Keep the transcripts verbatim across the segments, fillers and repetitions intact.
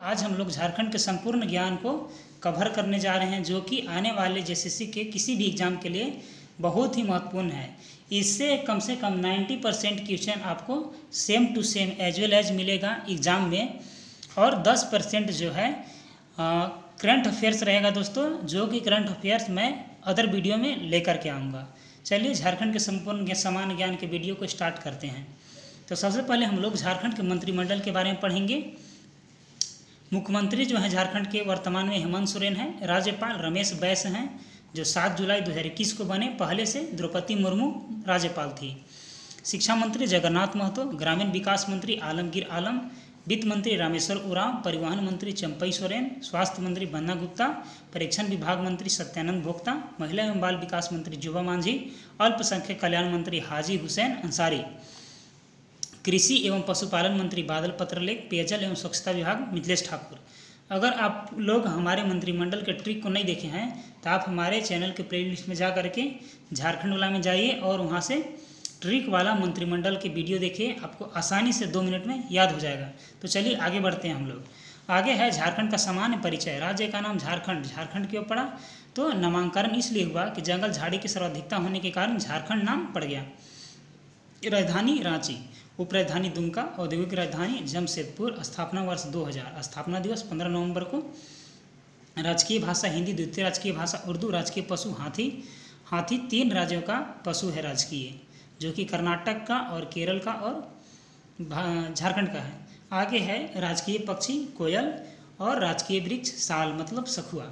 आज हम लोग झारखंड के संपूर्ण ज्ञान को कवर करने जा रहे हैं, जो कि आने वाले जेएसएससी के किसी भी एग्ज़ाम के लिए बहुत ही महत्वपूर्ण है। इससे कम से कम नब्बे परसेंट क्वेश्चन आपको same to same as well as मिलेगा एग्ज़ाम में, और दस परसेंट जो है करंट अफेयर्स रहेगा दोस्तों, जो कि करंट अफेयर्स मैं अदर वीडियो में लेकर के आऊँगा। चलिए झारखंड के संपूर्ण सामान्य ज्ञान के वीडियो को स्टार्ट करते हैं। तो सबसे पहले हम लोग झारखंड के मंत्रिमंडल के बारे में पढ़ेंगे। मुख्यमंत्री जो हैं झारखंड के वर्तमान में हेमंत सोरेन हैं। राज्यपाल रमेश बैस हैं, जो सात जुलाई दो हज़ार इक्कीस को बने। पहले से द्रौपदी मुर्मू राज्यपाल थी। शिक्षा मंत्री जगन्नाथ महतो, ग्रामीण विकास मंत्री आलमगीर आलम, वित्त मंत्री रामेश्वर उरांव, परिवहन मंत्री चंपई सोरेन, स्वास्थ्य मंत्री बन्ना गुप्ता, परीक्षण विभाग मंत्री सत्यानंद भोक्ता, महिला एवं बाल विकास मंत्री जुबा मांझी, अल्पसंख्यक कल्याण मंत्री हाजी हुसैन अंसारी, कृषि एवं पशुपालन मंत्री बादल पत्रलेख, पेयजल एवं स्वच्छता विभाग मिथिलेश ठाकुर। अगर आप लोग हमारे मंत्रिमंडल के ट्रिक को नहीं देखे हैं तो आप हमारे चैनल के प्लेलिस्ट में जा करके झारखंड वाला में जाइए और वहाँ से ट्रिक वाला मंत्रिमंडल के वीडियो देखिए, आपको आसानी से दो मिनट में याद हो जाएगा। तो चलिए आगे बढ़ते हैं हम लोग। आगे है झारखंड का सामान्य परिचय। राज्य का नाम झारखंड। झारखंड क्यों पड़ा? तो नामांकन इसलिए हुआ कि जंगल झाड़ी की सर्वाधिकता होने के कारण झारखंड नाम पड़ गया। राजधानी रांची, उप राजधानी दुमका, औद्योगिक राजधानी जमशेदपुर। स्थापना वर्ष दो हज़ार। स्थापना दिवस पंद्रह नवंबर को। राजकीय भाषा हिंदी, द्वितीय राजकीय भाषा उर्दू। राजकीय पशु हाथी। हाथी तीन राज्यों का पशु है राजकीय, जो कि कर्नाटक का और केरल का और झारखंड का है। आगे है राजकीय पक्षी कोयल और राजकीय वृक्ष साल मतलब सखुआ।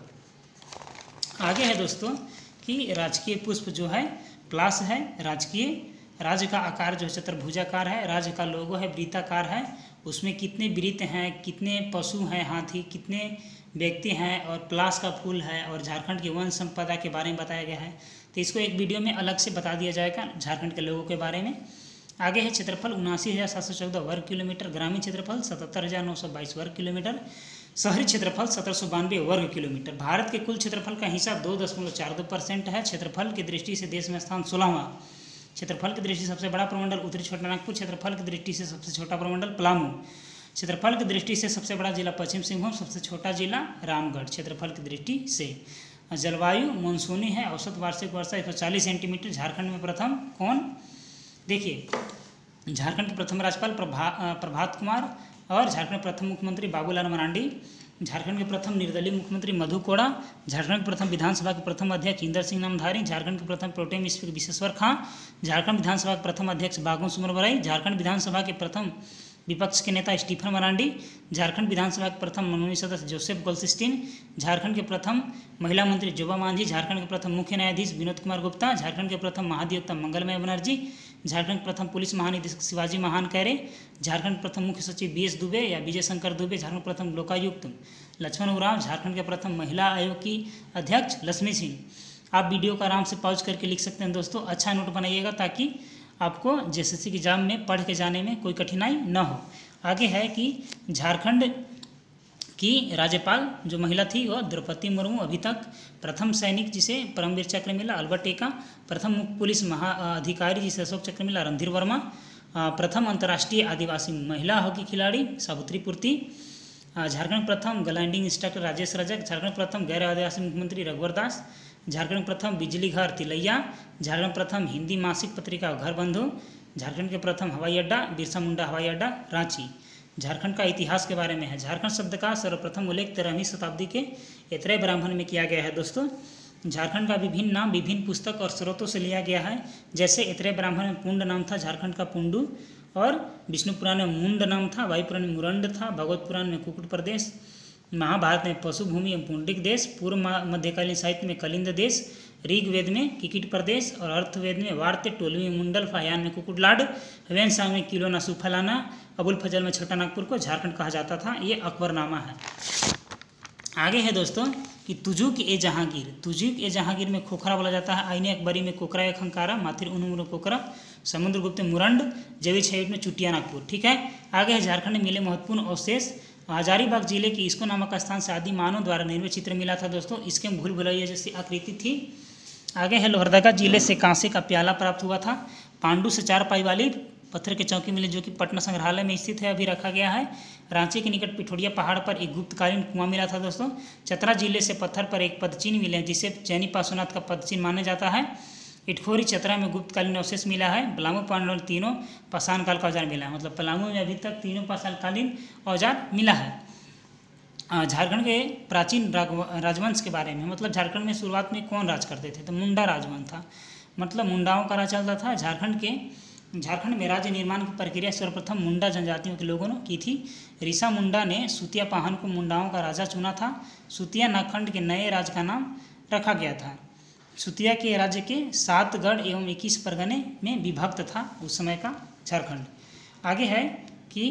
आगे है दोस्तों कि राजकीय पुष्प जो है प्लास है। राजकीय राज्य का आकार जो है चतुर्भुजाकार है। राज्य का लोगो है वृत्ताकार है। उसमें कितने वृत्त हैं, कितने पशु हैं हाथी, कितने व्यक्ति हैं, और प्लास का फूल है, और झारखंड की वन संपदा के बारे में बताया गया है। तो इसको एक वीडियो में अलग से बता दिया जाएगा झारखंड के लोगों के बारे में। आगे है क्षेत्रफल उनासी हज़ार सात सौ चौदह वर्ग किलोमीटर। ग्रामीण क्षेत्रफल सतहत्तर हज़ार नौ सौ बाईस वर्ग किलोमीटर। शहरी क्षेत्रफल सत्रह सौ बानवे वर्ग किलोमीटर। भारत के कुल क्षेत्रफल का हिस्सा दो दशमलव चार दो परसेंट है। क्षेत्रफल की दृष्टि से देश में स्थान सोलहवां। क्षेत्रफल की दृष्टि से सबसे बड़ा प्रमंडल उत्तरी छोटानागपुर। क्षेत्रफल की दृष्टि से सबसे छोटा प्रमंडल पलामू। क्षेत्रफल की दृष्टि से सबसे बड़ा जिला पश्चिम सिंहभूम। सबसे छोटा जिला रामगढ़ क्षेत्रफल की दृष्टि से। जलवायु मानसूनी है। औसत वार्षिक वर्षा एक सौ चालीस सेंटीमीटर। झारखंड में प्रथम कौन? देखिए, झारखंड के प्रथम राज्यपाल प्रभा प्रभात कुमार, और झारखंड के प्रथम मुख्यमंत्री बाबूलाल मरांडी। झारखंड के प्रथम निर्दलीय मुख्यमंत्री मधु कोड़ा। झारखंड के प्रथम विधानसभा के प्रथम अध्यक्ष इंदर सिंह नामधारी। झारखंड के प्रथम प्रोटेम स्पीकर विश्वेश्वर खां। झारखंड विधानसभा के प्रथम अध्यक्ष बागुन सुमर बराई। झारखंड विधानसभा के प्रथम विपक्ष के नेता स्टीफन मरांडी। झारखंड विधानसभा के प्रथम मनोनीत सदस्य जोसेफ गोल्डस्टीन। झारखंड के प्रथम महिला मंत्री जुबा मांझी। झारखंड के प्रथम मुख्य न्यायाधीश विनोद कुमार गुप्ता। झारखंड के प्रथम महाधिवक्ता मंगलमय बनर्जी। झारखंड के प्रथम पुलिस महानिदेशक शिवाजी महान कैरे। झारखंड के प्रथम मुख्य सचिव बी एस दुबे या विजय शंकर दुबे। झारखंड के प्रथम लोकायुक्त लक्ष्मण उरांव। झारखंड के प्रथम महिला आयोग की अध्यक्ष लक्ष्मी सिंह। आप वीडियो को आराम से पॉज करके लिख सकते हैं दोस्तों। अच्छा नोट बनाइएगा ताकि आपको जेएसएससी के एग्जाम में पढ़ के जाने में कोई कठिनाई न हो। आगे है कि झारखंड की राज्यपाल जो महिला थी वह द्रौपदी मुर्मू। अभी तक प्रथम सैनिक जिसे परमवीर चक्र मिला अल्बर्ट एक्का। प्रथम पुलिस महा अधिकारी जिसे अशोक चक्र मिला रणधीर वर्मा। प्रथम अंतर्राष्ट्रीय आदिवासी महिला हॉकी खिलाड़ी सावित्री पूर्ति। झारखंड प्रथम ग्लाइडिंग इंस्ट्रक्टर राजेश रजक। झारखंड प्रथम गैर आदिवासी मुख्यमंत्री रघुवर दास। झारखंड प्रथम बिजली घर तिलैया। झारखंड प्रथम हिंदी मासिक पत्रिका घर बंधु। झारखंड के प्रथम हवाई अड्डा बिरसा मुंडा हवाई अड्डा रांची। झारखंड का इतिहास के बारे में है। झारखंड शब्द का सर्वप्रथम उल्लेख तेरहवीं शताब्दी के ऐतरेय ब्राह्मण में किया गया है दोस्तों। झारखंड का विभिन्न नाम विभिन्न पुस्तक और स्रोतों से लिया गया है। जैसे ऐतरेय ब्राह्मण में पुंड नाम था झारखंड का पुंडू, और विष्णु पुराण में मुंड नाम था, वायु पुराण में मुरंड था, भगवत पुराण में कुकुट प्रदेश, महाभारत में पशुभूमि एवं पुंडिक देश, पूर्व मध्यकालीन साहित्य में कलिंद देश, ऋग्वेद में किकिट प्रदेश, और अर्थवेद में वार्ते, टोलवी में मुंडल, फायान में कुकुटलाड, वेदसांग में किलोना सुफलाना, अबुल फजल में छोटा नागपुर को झारखंड कहा जाता था। ये अकबरनामा है। आगे है दोस्तों कि तुजुक ए जहांगीर। तुजुक ए जहांगीर में खोखरा बोला जाता है। आईने अकबरी में कोकरा एक खंकारा, माथिर उनुमुर कोकरा, समुद्रगुप्त में मुरंड, जवी छेट में चुटिया नागपुर। ठीक है। आगे है झारखंड में मिले महत्वपूर्ण अवशेष। हजारीबाग जिले के इसको नामक स्थान से आदि मानव द्वारा निर्मित चित्र मिला था दोस्तों। इसके भूल भुलैया जैसी आकृति थी। आगे है लोहरदगा जिले से कांसे का प्याला प्राप्त हुआ था। पांडु से चार पाई वाली पत्थर के चौकी मिले जो कि पटना संग्रहालय में स्थित है, अभी रखा गया है। रांची के निकट पिठोरिया पहाड़ पर एक गुप्तकालीन कुआं मिला था दोस्तों। चतरा जिले से पत्थर पर एक पदचिन्ह मिले हैं जिसे चैनी पार्श्वनाथ का पदचिन्ह माना जाता है। इटखोरी चतरा में गुप्तकालीन अवशेष मिला है। पलामू पांडव तीनों पाषाण काल का औजार मिला है, मतलब पलामू में अभी तक तीनों पाषाणकालीन औजार मिला है। झारखंड के प्राचीन राजवंश के बारे में, मतलब झारखंड में शुरुआत में कौन राज करते थे, तो मुंडा राजवंश था, मतलब मुंडाओं का राज चलता था। झारखंड के झारखंड में राज्य निर्माण की प्रक्रिया सर्वप्रथम मुंडा जनजातियों के लोगों ने की थी। ऋषा मुंडा ने सुतिया पाहन को मुंडाओं का राजा चुना था। सुतिया नागखंड के नए राज का नाम रखा गया था। सुतिया के राज्य के सात गढ़ एवं इक्कीस परगने में विभक्त था उस समय का झारखंड। आगे है कि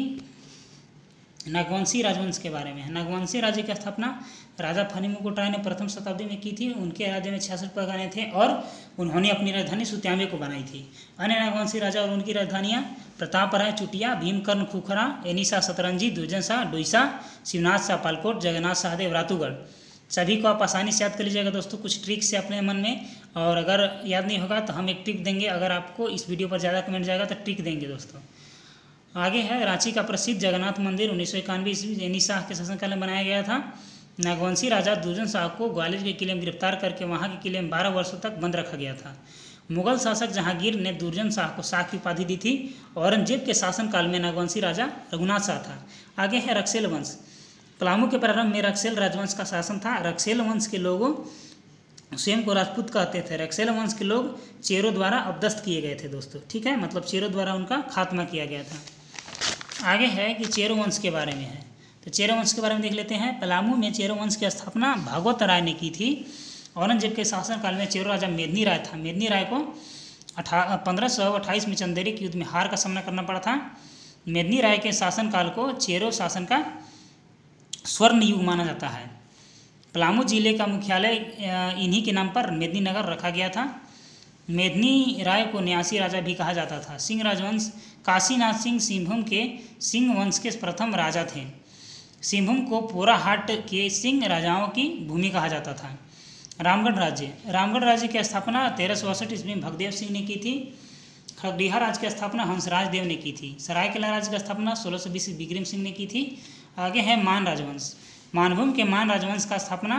नागवंशी राजवंश के बारे में है। नागवंशी राज्य की स्थापना राजा फनी मुकुट राय ने प्रथम शताब्दी में की थी। उनके राज्य में छियासठ परगने थे और उन्होंने अपनी राजधानी सुत्याम्बे को बनाई थी। अन्य नागवंशी राजा और उनकी राजधानियाँ प्रताप राय चुटिया, भीमकर्ण खुखरा, एनिसा सतरंजी, दुर्जन शाह डोईसा, शिवनाथ शाह पालकोट, जगन्नाथ शाहदेव रातूगढ़। सभी को आप आसानी से याद कर लीजिएगा दोस्तों, कुछ ट्रिक से अपने मन में, और अगर याद नहीं होगा तो हम एक ट्रिक देंगे। अगर आपको इस वीडियो पर ज़्यादा कमेंट जाएगा तो ट्रिक देंगे दोस्तों। आगे है रांची का प्रसिद्ध जगन्नाथ मंदिर उन्नीस सौ इक्यानवे ईस्वी एनी शाह के शासनकाल में बनाया गया था। नागवंशी राजा दुर्जन शाह को ग्वालियर के किले में गिरफ्तार करके वहां के किले में बारह वर्षों तक बंद रखा गया था। मुगल शासक जहांगीर ने दुर्जन शाह को शाह की उपाधि दी थी। औरंगजेब के शासनकाल में नागवंशी राजा रघुनाथ शाह था। आगे है रक्सेल वंश। पलामू के प्रारंभ में रक्सेल राजवंश का शासन था। रक्सेल वंश के लोगों स्वयं को राजपूत कहते थे। रक्सेल वंश के लोग चेरों द्वारा अपदस्थ किए गए थे दोस्तों, ठीक है, मतलब चेरों द्वारा उनका खात्मा किया गया था। आगे है कि चेरो वंश के बारे में है, तो चेरो वंश के बारे में देख लेते हैं। पलामू में चेरो वंश की स्थापना भागवत राय ने की थी। औरंगजेब के शासनकाल में चेरो राजा मेदिनी राय था। मेदिनी राय को अठा पंद्रह सौ अट्ठाईस में चंदेरी के युद्ध में हार का सामना करना पड़ा था। मेदिनी राय के शासनकाल को चेरो शासन का स्वर्ण युग माना जाता है। पलामू जिले का मुख्यालय इन्हीं के नाम पर मेदिनी नगर रखा गया था। मेदिनी राय को न्यासी राजा भी कहा जाता था। सिंह राजवंश। काशीनाथ सिंह सिंहभूम के सिंह वंश के प्रथम राजा थे। सिंहभूम को पोराहाट के सिंह राजाओं की भूमि कहा जाता था। रामगढ़ राज्य। रामगढ़ राज्य की स्थापना तेरह सौ अड़सठ ईस्वी में भगदेव सिंह ने की थी। खगड़िया राज्य की स्थापना हंसराज देव ने की थी। सरायकेला राज्य की स्थापना सोलह सौ बीस बिक्रम सिंह ने की थी। आगे है मान राजवंश। मानभूम के मान राजवंश का स्थापना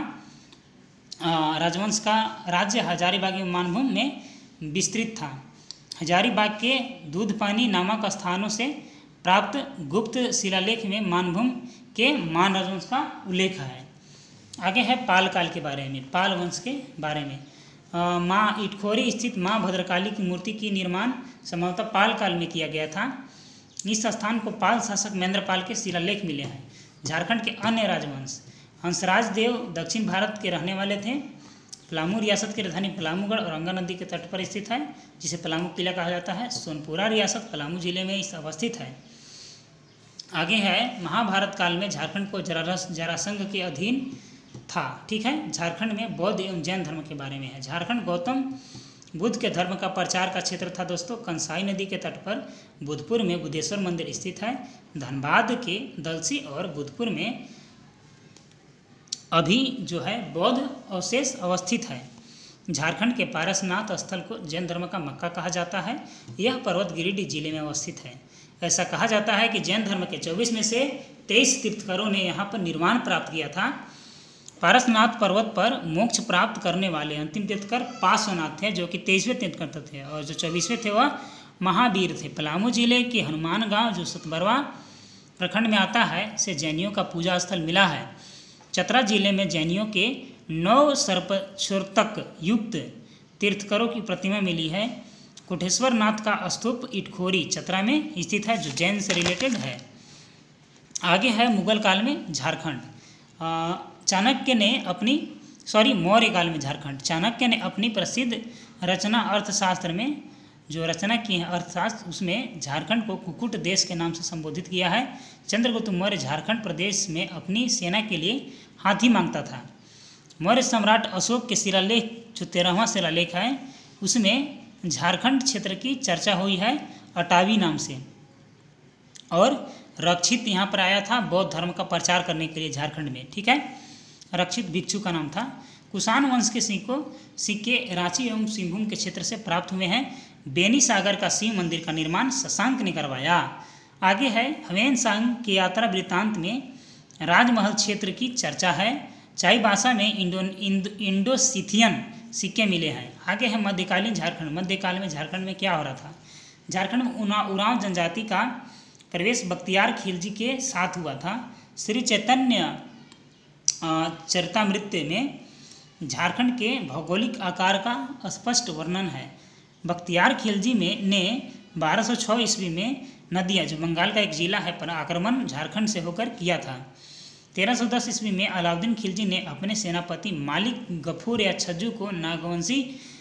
राजवंश का राज्य हजारीबाग मानभूम में विस्तृत था। हजारीबाग के दूध पानी नामक स्थानों से प्राप्त गुप्त शिलालेख में मानभूम के मान राजवंश का उल्लेख है। आगे है पाल काल के बारे में, पाल वंश के बारे में। माँ इटखोरी स्थित माँ भद्रकाली की मूर्ति की निर्माण संभवतः पाल काल में किया गया था। इस स्थान को पाल शासक महेंद्रपाल के शिलालेख मिले हैं। झारखंड के अन्य राजवंश। हंसराज देव दक्षिण भारत के रहने वाले थे। पलामू रियासत की राजधानी पलामूगढ़ और गंगा नदी के तट पर स्थित है, जिसे पलामू किला कहा जाता है। सोनपुरा रियासत पलामू जिले में इस अवस्थित है। आगे है महाभारत काल में झारखंड को जरास जरासंघ के अधीन था, ठीक है। झारखंड में बौद्ध एवं जैन धर्म के बारे में है। झारखंड गौतम बुद्ध के धर्म का प्रचार का क्षेत्र था दोस्तों। कंसाई नदी के तट पर बुद्धपुर में बुद्धेश्वर मंदिर स्थित है। धनबाद के दलसी और बुद्धपुर में अभी जो है बौद्ध अवशेष अवस्थित है। झारखंड के पारसनाथ स्थल को जैन धर्म का मक्का कहा जाता है। यह पर्वत गिरिडीह जिले में अवस्थित है। ऐसा कहा जाता है कि जैन धर्म के चौबीस में से तेईस तीर्थंकरों ने यहाँ पर निर्वाण प्राप्त किया था। पारसनाथ पर्वत पर मोक्ष प्राप्त करने वाले अंतिम तीर्थंकर पार्श्वनाथ थे, जो कि तेईसवें तीर्थंकर थे, और जो चौबीसवें थे वह महावीर थे। पलामू जिले के हनुमान गांव जो सतबरवा प्रखंड में आता है, से जैनियों का पूजा स्थल मिला है। चतरा जिले में जैनियों के नौ सर्पशोर्तक युक्त तीर्थंकरों की प्रतिमा मिली है। कोटेश्वर नाथ का स्तूप इटखोरी चतरा में स्थित है, जो जैन से रिलेटेड है। आगे है मुगल काल में झारखंड। चाणक्य ने अपनी सॉरी मौर्य काल में झारखंड। चाणक्य ने अपनी प्रसिद्ध रचना अर्थशास्त्र में जो रचना की है अर्थशास्त्र, उसमें झारखंड को कुकुट देश के नाम से संबोधित किया है। चंद्रगुप्त मौर्य झारखंड प्रदेश में अपनी सेना के लिए हाथी मांगता था। मौर्य सम्राट अशोक के शिलालेख जो तेरहवां शिलालेख है, उसमें झारखंड क्षेत्र की चर्चा हुई है अटावी नाम से। और रक्षित यहाँ पर आया था बौद्ध धर्म का प्रचार करने के लिए झारखंड में, ठीक है। रक्षित भिक्षु का नाम था। कुषाण वंश के सिक्कों सिक्के रांची एवं सिंहभूम के क्षेत्र से प्राप्त हुए हैं। बेनी सागर का शिव मंदिर का निर्माण शशांक ने करवाया। आगे है हवेन सांग की यात्रा वृत्तांत में राजमहल क्षेत्र की चर्चा है। चाईबासा में इंडो इंडो इंडोसिथियन सिक्के मिले हैं। आगे है मध्यकालीन झारखंड। मध्यकाल में झारखंड में क्या हो रहा था? झारखंड में उना उरांव जनजाति का प्रवेश बख्तियार खिलजी के साथ हुआ था। श्री चैतन्य चरितमृत में झारखंड के भौगोलिक आकार का स्पष्ट वर्णन है। बख्तियार खिलजी में ने बारह सौ छः ईस्वी में नदिया, जो बंगाल का एक जिला है, पर आक्रमण झारखंड से होकर किया था। तेरह सौ दस ईस्वी में अलाउद्दीन खिलजी ने अपने सेनापति मालिक गफूर या छज्जू को नागवंशी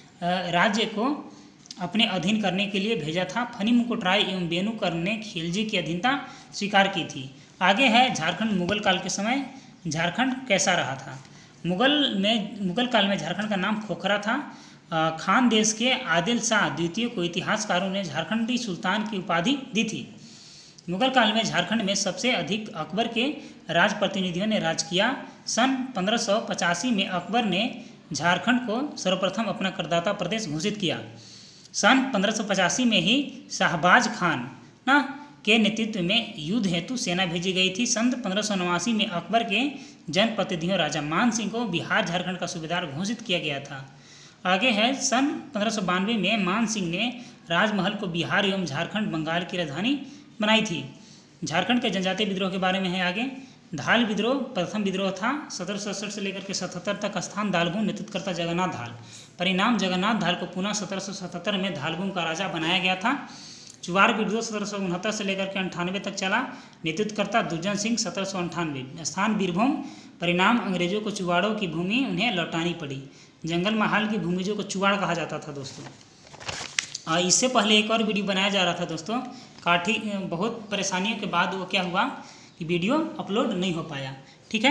राज्य को अपने अधीन करने के लिए भेजा था। फनी मुकुटराय एवं बेनुकर ने खिलजी की अधीनता स्वीकार की थी। आगे है झारखंड मुगल काल के समय झारखंड कैसा रहा था? मुगल में मुगल काल में झारखंड का नाम खोखरा था। खान देश के आदिल शाह द्वितीय को इतिहासकारों ने झारखंडी सुल्तान की उपाधि दी थी। मुगल काल में झारखंड में सबसे अधिक अकबर के राज प्रतिनिधियों ने राज किया। सन पंद्रह सौ पचासी में अकबर ने झारखंड को सर्वप्रथम अपना करदाता प्रदेश घोषित किया। सन पंद्रह सौ पचासी में ही शाहबाज खान ना के नेतृत्व में युद्ध हेतु सेना भेजी गई थी। सन पंद्रह सौ नवासी में अकबर के जनप्रतिनिधियों राजा मान सिंह को बिहार झारखंड का सूबेदार घोषित किया गया था। आगे है सन पंद्रह सौ बानवे में मान सिंह ने राजमहल को बिहार एवं झारखंड बंगाल की राजधानी बनाई थी। झारखंड के जनजातीय विद्रोह के बारे में है आगे। धाल विद्रोह प्रथम विद्रोह था। सत्रह सौ सड़सठ से लेकर के सतहत्तर तक स्थान दालभूम नेतृत्व करता जगन्नाथ धाल। परिणाम जगन्नाथ धाल को पुनः सत्रह सौ सतहत्तर में धालभूम का राजा बनाया गया था। चुवार विद्रोह सत्रह सौ उनहत्तर से लेकर के अंठानवे तक चला। नेतृत्व करता दुर्जन सिंह सत्रह सौ अंठानवे। स्थान बीरभूम। परिणाम अंग्रेजों को चुवाड़ों की भूमि उन्हें लौटानी पड़ी। जंगल महाल की भूमिजों को चुवाड़ कहा जाता था दोस्तों। इससे पहले एक और वीडियो बनाया जा रहा था दोस्तों। काठी बहुत परेशानियों के बाद वो क्या हुआ कि वीडियो अपलोड नहीं हो पाया, ठीक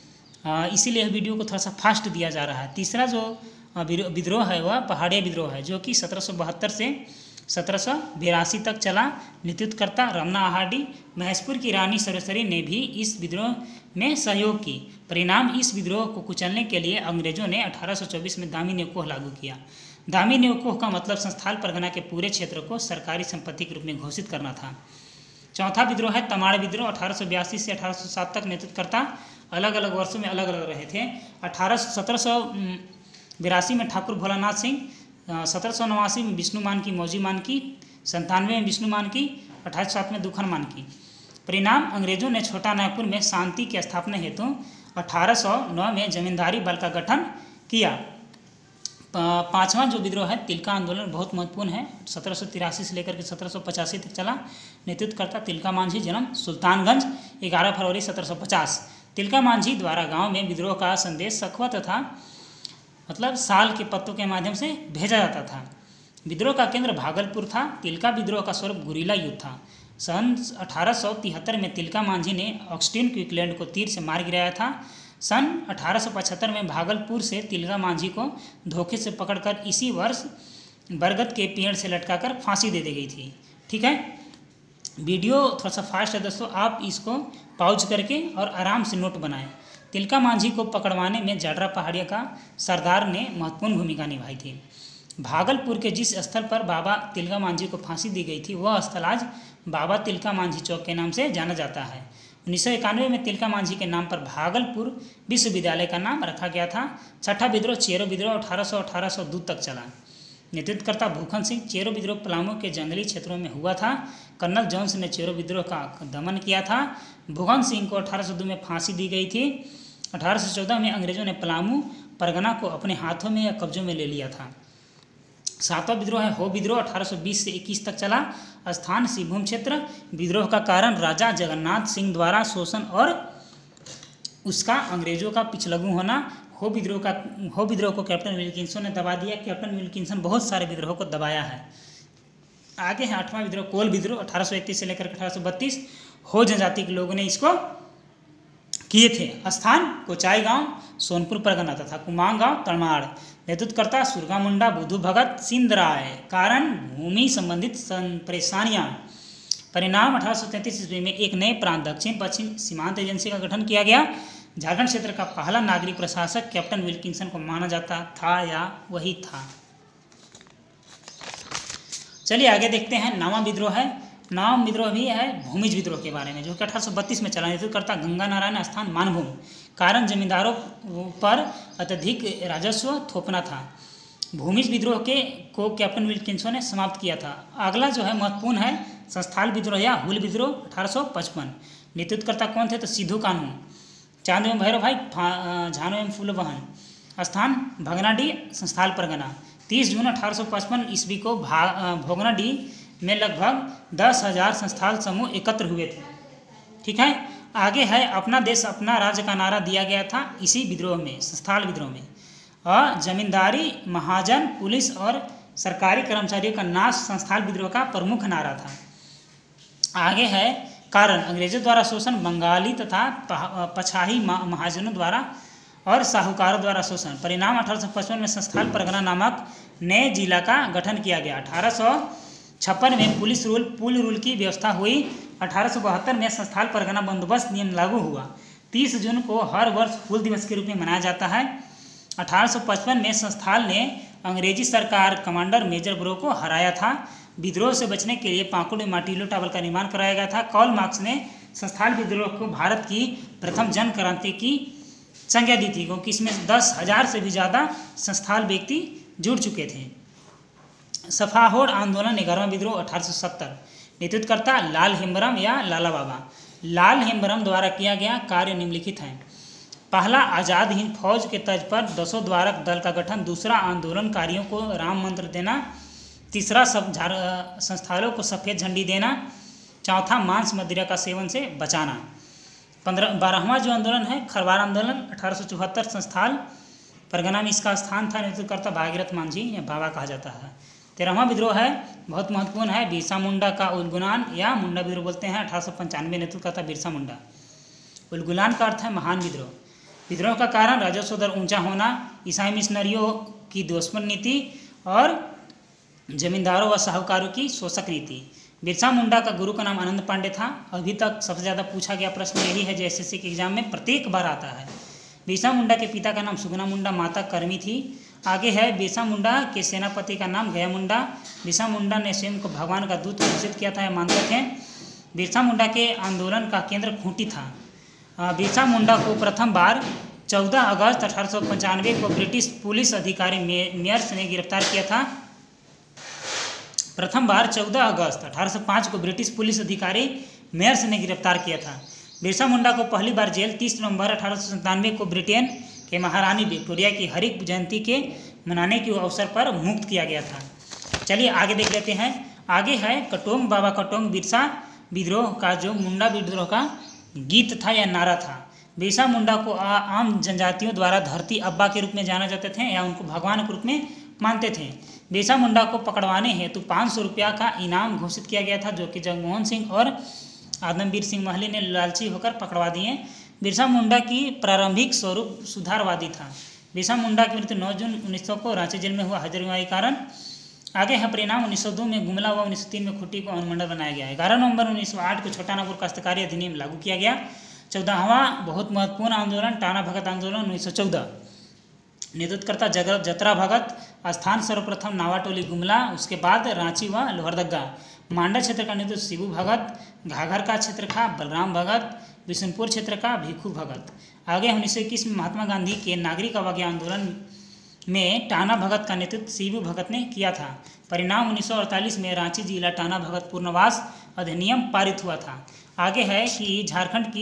है। इसीलिए वीडियो को थोड़ा सा फास्ट दिया जा रहा है। तीसरा जो विद्रोह है वह पहाड़िया विद्रोह है, जो कि सत्रह सौ बहत्तर से सत्रह सौ बिरासी तक चला। नेतृत्व करता रमना आहाडी। महेशपुर की रानी सर्वेश्वरी ने भी इस विद्रोह में सहयोग की। परिणाम इस विद्रोह को कुचलने के लिए अंग्रेजों ने अठारह सौ चौबीस में दामी न्योकोह लागू किया। दामी न्योकोह का मतलब संस्थाल परगना के पूरे क्षेत्र को सरकारी संपत्ति के रूप में घोषित करना था। चौथा विद्रोह है तमाड़ विद्रोह। अठारह सौ बयासी से अठारह सौ सात तक नेतृत्व करता। अलग अलग वर्षों में अलग अलग रहे थे। अठारह सौ सत्रह सौ बिरासी में ठाकुर भोलानाथ सिंह, सत्रह सौ नवासी में विष्णु मान की मौजी मान की, संतानवे में विष्णु मान की, अठारह सौ सात में दुखन मान की। परिणाम अंग्रेजों ने छोटा नागपुर में शांति की स्थापना हेतु अठारह सौ नौ में जमींदारी बल का गठन किया। पांचवा जो विद्रोह है तिलका आंदोलन बहुत महत्वपूर्ण है। सत्रह सौ तिरासी से लेकर के सत्रह सौ पचासी तक चला। नेतृत्व करता तिलका मांझी। जन्म सुल्तानगंज, ग्यारह फरवरी सत्रह सौ पचास। तिलका मांझी द्वारा गांव में विद्रोह का संदेश सखुआ तथा मतलब साल के पत्तों के माध्यम से भेजा जाता था। विद्रोह का केंद्र भागलपुर था। तिलका विद्रोह का स्वरूप गुरीला युद्ध था। सन अठारह सौ तिहत्तर में तिलका मांझी ने ऑक्सटिन क्विकलैंड को तीर से मार गिराया था। सन अठारह सौ पचहत्तर में भागलपुर से तिलका मांझी को धोखे से पकड़कर इसी वर्ष बरगद के पेड़ से लटकाकर फांसी दे दी गई थी, ठीक है। वीडियो थोड़ा सा फास्ट है दोस्तों, आप इसको पॉज करके और आराम से नोट बनाएं। तिलका मांझी को पकड़वाने में जाडरा पहाड़िया का सरदार ने महत्वपूर्ण भूमिका निभाई थी। भागलपुर के जिस स्थल पर बाबा तिलका मांझी को फांसी दी गई थी वह स्थल आज बाबा तिलका मांझी चौक के नाम से जाना जाता है। उन्नीस सौ इक्यानवे में तिलका मांझी के नाम पर भागलपुर विश्वविद्यालय का नाम रखा गया था। छठा विद्रोह चेरो विद्रोह अठारह सौ अठारह सौ दो तक चला। नेतृत्व करता भूखन सिंह। चेरो विद्रोह पलामू के जंगली क्षेत्रों में हुआ था। कर्नल जोन्स ने चेरो विद्रोह का दमन किया था। भूखन सिंह को अठारह सौ दो में फांसी दी गई थी। अठारह सौ चौदह में अंग्रेजों ने पलामू परगना को अपने हाथों में या कब्जों में ले लिया था। सातवां विद्रोह है हो विद्रोह। अठारह सौ बीस से इक्कीस तक चला। स्थान सिंहभूम क्षेत्र। विद्रोह का कारण राजा जगन्नाथ सिंह द्वारा शोषण और उसका अंग्रेजों का पिछलग्गू होना। हो विद्रोह का हो विद्रोह को कैप्टन विल्किंसन ने दबा दिया। कैप्टन विल्किंसन बहुत सारे विद्रोह को दबाया है। आगे है आठवां विद्रोह कोल विद्रोह। अठारह सौ इकतीस से लेकर अठारह सौ बत्तीस हो जनजाति के लोगों ने इसको किए थे। स्थान कोचाई गांव सोनपुर परगना तथा कुमाऊं गांव तड़माड़। नेतृत्व करता सुरगा मुंडा बुद्धू भगत सिंध राय। कारण भूमि संबंधित परेशानियां। परिणाम अठारह सौ तैंतीस ईस्वी में एक नए प्रांत दक्षिण पश्चिम सीमांत एजेंसी का गठन किया गया। झारखंड क्षेत्र का पहला नागरिक प्रशासक कैप्टन विल्किंसन को माना जाता था या वही था। चलिए आगे देखते हैं नामा विद्रोह है। नाम विद्रोह भी है भूमिज विद्रोह के बारे में, जो कि अठारह सौ बत्तीस में चला। नेतृत्वकर्ता गंगा नारायण स्थान मानभूम, कारण जमींदारों पर अत्यधिक राजस्व थोपना था। भूमिज विद्रोह के को कैप्टन विल्किंसन ने समाप्त किया था। अगला जो है महत्वपूर्ण है संस्थाल विद्रोह या हुल विद्रोह अठारह सौ पचपन। नेतृत्वकर्ता कौन थे? तो सिद्धू कान्हू। चांद एवं भैरव भाई झानो एवं फूलवहन, स्थान भगनाडीह, संस्थाल परगना। तीस जून अठारह सौ पचपन ईस्वी को भोगनाडीह में लगभग दस हजार संस्थाल समूह एकत्र हुए थे। ठीक है, आगे है अपना देश अपना राज्य का नारा दिया गया था इसी विद्रोह में, संस्थाल विद्रोह में। और जमींदारी, महाजन, पुलिस और सरकारी कर्मचारियों का नाश संस्थाल विद्रोह का प्रमुख नारा था। आगे है कारण अंग्रेजों द्वारा शोषण, बंगाली तथा पछाही महाजनों द्वारा और साहूकारों द्वारा शोषण। परिणाम अठारह सौ पचपन में संस्थाल परगना नामक नए जिला का गठन किया गया। अठारह सौ छप्पन में पुलिस रूल पुल रूल की व्यवस्था हुई। अठारह सौ बहत्तर में संस्थाल परगना बंदोबस्त नियम लागू हुआ। तीस जून को हर वर्ष हुल दिवस के रूप में मनाया जाता है। अठारह सौ पचपन में संस्थाल ने अंग्रेजी सरकार कमांडर मेजर ब्रो को हराया था। विद्रोह से बचने के लिए पाकुड़ में मार्टिलो टावर का निर्माण कराया गया था। कार्ल मार्क्स ने संस्थाल विद्रोह को भारत की प्रथम जन क्रांति की संज्ञा दी थी, क्योंकि इसमें दस हजार से भी ज़्यादा संस्थाल व्यक्ति जुड़ चुके थे। सफाहोड़ आंदोलन ग्यारहवां विद्रोह अठारह सौ सत्तर। नेतृत्वकर्ता लाल हेम्बरम या लाला बाबा। लाल हेम्बरम द्वारा किया गया कार्य निम्नलिखित है। पहला, आज़ाद हिंद फौज के तर्ज पर दसों द्वारक दल का गठन। दूसरा, आंदोलनकारियों को राम मंत्र देना। तीसरा, सब संस्थानों को सफ़ेद झंडी देना। चौथा, मांस मदिरा का सेवन से बचाना। पंद्रह बारहवां जो आंदोलन है खरवार आंदोलन अठारह सौ चौहत्तर, संस्थाल परगना में इसका स्थान था। नेतृत्वकर्ता भागीरथ मांझी या बाबा कहा जाता है। तेरहवां विद्रोह है बहुत महत्वपूर्ण है, बिरसा मुंडा का उलगुलान या मुंडा विद्रोह बोलते हैं। अठारह सौ पंचानवे, नेतृत्वकर्ता बिरसा मुंडा। उलगुलान का अर्थ है महान विद्रोह। विद्रोह का कारण राजस्व दर ऊंचा होना, ईसाई मिशनरियों की दुश्मन नीति और जमींदारों व साहूकारों की शोषक नीति। बिरसा मुंडा का गुरु का नाम आनंद पांडे था। अभी तक सबसे ज़्यादा पूछा गया प्रश्न यही है जो एसएससी के एग्जाम में प्रत्येक बार आता है। बिरसा मुंडा के पिता का नाम सुगना मुंडा, माता कर्मी थी। आगे है बिरसा मुंडा के सेनापति का नाम गया मुंडा। बिरसा मुंडा ने स्वयं को भगवान का दूत घोषित किया था, यह मानते थे। बिरसा मुंडा के आंदोलन का केंद्र खूंटी था। बिरसा मुंडा को प्रथम बार चौदह अगस्त अठारह सौ पंचानवे को ब्रिटिश पुलिस अधिकारी मेयर्स ने गिरफ्तार किया था। प्रथम बार चौदह अगस्त अठारह सौ पाँच को ब्रिटिश पुलिस अधिकारी मेयर्स ने गिरफ्तार किया था। बिरसा मुंडा को पहली बार जेल तीस नवंबर अठारह सौ सत्तानवे को ब्रिटेन के महारानी विक्टोरिया की हरित जयंती के मनाने के अवसर पर मुक्त किया गया था। चलिए आगे देख लेते हैं। आगे है कटोंग बाबा कटोंग बिरसा विद्रोह का जो मुंडा विद्रोह का गीत था या नारा था। बिरसा मुंडा को आम जनजातियों द्वारा धरती अब्बा के रूप में जाना जाते थे या उनको भगवान के रूप में मानते थे। बिरसा मुंडा को पकड़वाने हेतु पाँच सौ रुपया का इनाम घोषित किया गया था, जो कि जगमोहन सिंह और आदमवीर सिंह महली ने लालची होकर पकड़वा दिए। बिरसा मुंडा की प्रारंभिक स्वरूप सुधारवादी था। बिरसा मुंडा की मृत्यु नौ जून उन्नीस सौ को रांची जेल में हुआ हजर बीमारी के कारण। आगे है परिणाम उन्नीस सौ दो में गुमला व उन्नीस सौ तीन में खुट्टी को अनुमंडल बनाया गया। ग्यारह नवंबर उन्नीस सौ आठ को छोटा नागपुर काश्तकारी अधिनियम लागू किया गया। चौदहवां बहुत महत्वपूर्ण आंदोलन टाना भगत आंदोलन उन्नीस सौ चौदह। नेतृत्वकर्ता जगत जतरा भगत। स्थान सर्वप्रथम नावाटोली गुमला, उसके बाद रांची व लोहरदगा। मांडा क्षेत्र का नेतृत्व शिबू भगत। घाघर का क्षेत्र का बलराम भगत। बिशुनपुर क्षेत्र का भिखू भगत। आगे उन्नीस सौ इक्कीस में महात्मा गांधी के नागरिक अवज्ञा आंदोलन में टाना भगत का नेतृत्व शिबू भगत ने किया था। परिणाम उन्नीस सौ अड़तालीस में रांची जिला टाना भगत पूर्णवास अधिनियम पारित हुआ था। आगे है कि झारखंड की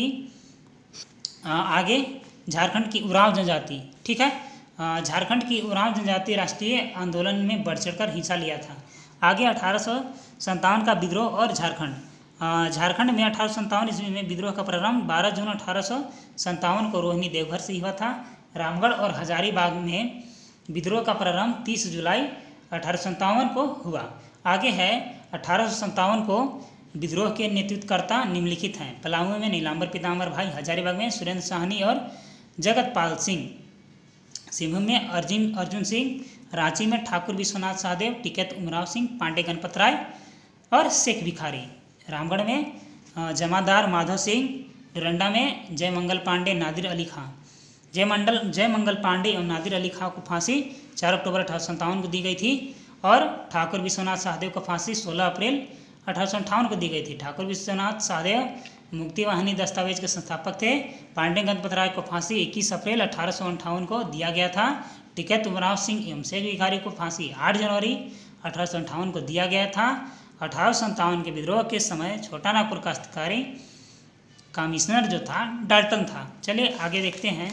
आगे झारखंड की उरांव जनजाति, ठीक है, झारखंड की उरांव जनजाति राष्ट्रीय आंदोलन में बढ़ चढ़कर हिस्सा लिया था। आगे अठारह सौ संतावन का विद्रोह और झारखंड। झारखंड में अठारह सौ संतावन ईस्वी में विद्रोह का प्रारंभ बारह जून अठारह सौ संतावन को रोहिणी देवघर से हुआ था। रामगढ़ और हजारीबाग में विद्रोह का प्रारंभ तीस जुलाई अठारह सौ संतावन को हुआ। आगे है अठारह सौ संतावन को विद्रोह के नेतृत्वकर्ता निम्नलिखित हैं। पलामू में नीलांबर पीताम्बर भाई, हजारीबाग में सुरेंद्र साहनी और जगतपाल सिंह, सिंहभूम में अर्जुन अर्जुन सिंह, रांची में ठाकुर विश्वनाथ सहदेव, टिकैत उमराव सिंह, पांडे गणपत राय और शेख भिखारी। रामगढ़ में जमादार माधव सिंह, डोरंडा में जयमंगल पांडे, नादिर अली खां। जयमंडल जयमंगल पांडे और नादिर अली खां को फांसी चार अक्टूबर अठारह सौ संतावन को दी गई थी। और ठाकुर विश्वनाथ सहदेव को फांसी सोलह अप्रैल अठारह सौ अंठावन को दी गई थी। ठाकुर विश्वनाथ सहदेव मुक्तिवाहिनी दस्तावेज के संस्थापक थे। पांडे गणपत राय को फांसी इक्कीस अप्रैल अठारह सौ अंठावन को दिया गया था। ठीक है, तुमराव सिंह एवं शेख भिखारी को फांसी आठ जनवरी अठारह सौ अंठावन को दिया गया था। अठारह सौ अंठावन के विद्रोह के समय छोटा नागपुर काश्तकारी कमिश्नर जो था डाल्टन था। चलिए आगे देखते हैं।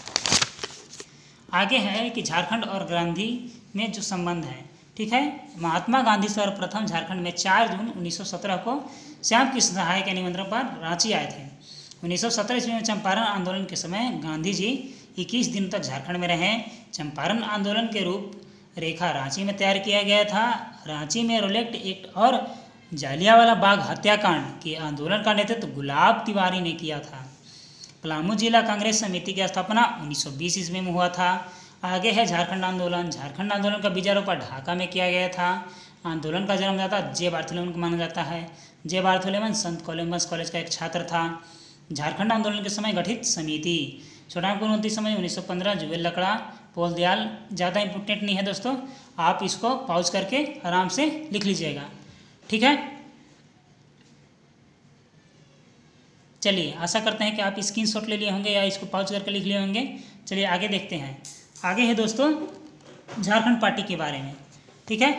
आगे है कि झारखंड और गांधी में जो संबंध है। ठीक है, महात्मा गांधी सर्वप्रथम झारखंड में चार जून उन्नीस सौ सत्रह को श्याम कृष्ण सहाय के निमंत्रण पर रांची आए थे। उन्नीस सौ सत्रह ईस्वी में चंपारण आंदोलन के समय गांधी जी इक्कीस दिन तक झारखंड में रहे। चंपारण आंदोलन के रूप रेखा रांची में तैयार किया गया था। रांची में रोलेक्ट एक्ट और जालियांवाला बाग हत्याकांड के आंदोलन का नेतृत्व गुलाब तिवारी ने किया था। पलामू जिला कांग्रेस समिति की स्थापना उन्नीस सौ बीस ईस्वी में हुआ था। आगे है झारखंड आंदोलन। झारखंड आंदोलन का बीजारोपण ढाका में किया गया था। आंदोलन का जन्मदाता जे बार्थोलेमन को माना जाता है। जे बार्थोलेमन संत कोलम्बस कॉलेज का एक छात्र था। झारखंड आंदोलन के समय गठित समिति छोटा नागपुर उन्नति समय उन्नीस सौ पंद्रह जुवेल लकड़ा पोल दयाल। ज़्यादा इंपॉर्टेंट नहीं है दोस्तों, आप इसको पॉज करके आराम से लिख लीजिएगा। ठीक है, चलिए आशा करते हैं कि आप स्क्रीनशॉट ले लिए होंगे या इसको पॉज करके लिख लिए होंगे। चलिए आगे देखते हैं। आगे है दोस्तों झारखंड पार्टी के बारे में। ठीक है,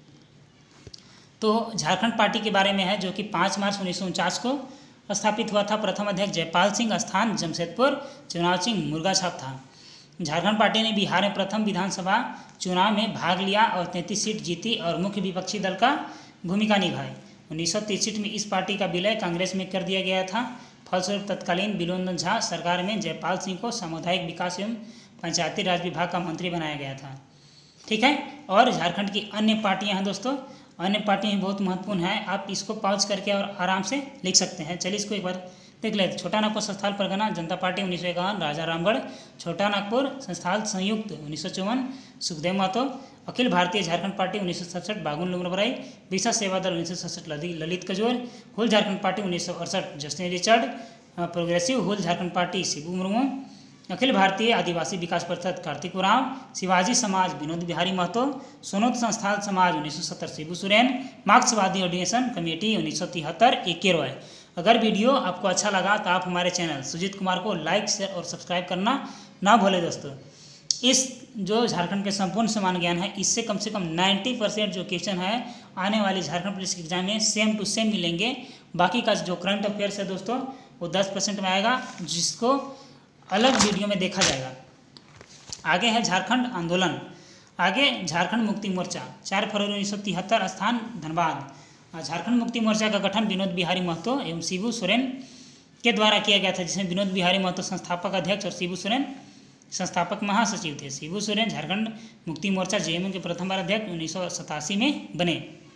तो झारखंड पार्टी के बारे में है जो कि पाँच मार्च उन्नीस सौ उनचास को स्थापित हुआ था। प्रथम अध्यक्ष जयपाल सिंह, स्थान जमशेदपुर, चुनाव चिन्ह मुर्गा छाप था। झारखंड पार्टी ने बिहार में प्रथम विधानसभा चुनाव में भाग लिया और तैंतीस सीट जीती और मुख्य विपक्षी दल का भूमिका निभाई। उन्नीस सौ तिरसठ में इस पार्टी का विलय कांग्रेस में कर दिया गया था। फलस्वरूप तत्कालीन बिलोंदन झा सरकार में जयपाल सिंह को सामुदायिक विकास एवं पंचायती राज विभाग का मंत्री बनाया गया था। ठीक है, और झारखंड की अन्य पार्टियां हैं दोस्तों। अन्य पार्टियां बहुत महत्वपूर्ण हैं, आप इसको पॉज करके और आराम से लिख सकते हैं। चलिए इसको एक बार देख लेते। छोटा नागपुर संस्थान परगना जनता पार्टी उन्नीस सौ इक्यावन, राजा रामगढ़। छोटा नागपुर संस्थान संयुक्त उन्नीस सौ चौवन, सुखदेव महतो। अखिल भारतीय झारखंड पार्टी उन्नीस सौ सड़सठ, बागुन लुमरबराई। विशा सेवा दल उन्नीस सौ सड़सठ, ललित कजोर। हुल झारखंड पार्टी उन्नीस सौ अड़सठ, Justin Richard. Progressive Hul Jharkhand party Shibu Murmu. Akhil Bharatiya Adivasi विकास परिषद कार्तिक उरांव। शिवाजी समाज विनोद बिहारी महतो। सोनोत संस्थान समाज उन्नीस सौ सत्तर शिबू सोरेन। मार्क्सवादी ऑर्डिनेशन कमेटी उन्नीस सौ तिहत्तर ए के रॉय। अगर वीडियो आपको अच्छा लगा तो आप हमारे चैनल सुजीत कुमार को लाइक शेयर और सब्सक्राइब करना ना भूलें दोस्तों। इस जो झारखंड के संपूर्ण समान ज्ञान है इससे कम से कम नब्बे परसेंट जो क्वेश्चन है आने वाली झारखंड पुलिस के एग्जाम में सेम टू सेम मिलेंगे। बाकी का जो करंट अफेयर्स है दोस्तों वो दस परसेंट में आएगा, जिसको अलग वीडियो में देखा जाएगा। आगे है झारखंड आंदोलन। आगे झारखंड मुक्ति मोर्चा चार फरवरी उन्नीस सौ तिहत्तर, स्थान धनबाद। झारखंड मुक्ति मोर्चा का गठन विनोद बिहारी महतो एवं शिबू सोरेन के द्वारा किया गया था, जिसमें विनोद बिहारी महतो संस्थापक अध्यक्ष और शिबू सोरेन संस्थापक महासचिव थे। शिबू सोरेन झारखंड मुक्ति मोर्चा जेएमएम के प्रथम बार अध्यक्ष उन्नीस सौ सतासी में बने।